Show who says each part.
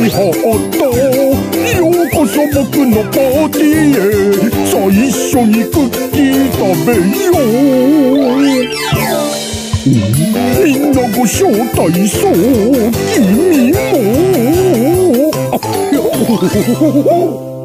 Speaker 1: ハート、ようこそ僕のパーティーへ。最初にクッキー食べよう。みんなご招待そう、君も。